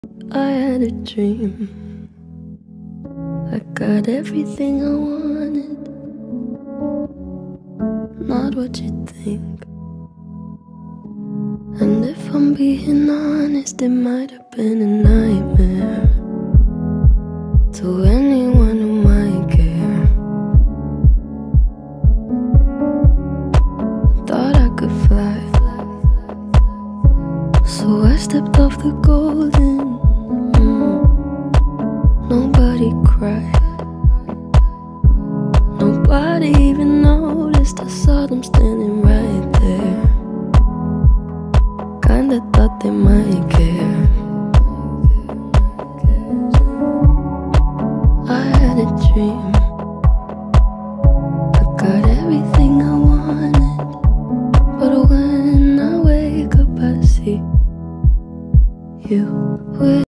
I had a dream. I got everything I wanted, not what you think. And if I'm being honest, it might have been enough.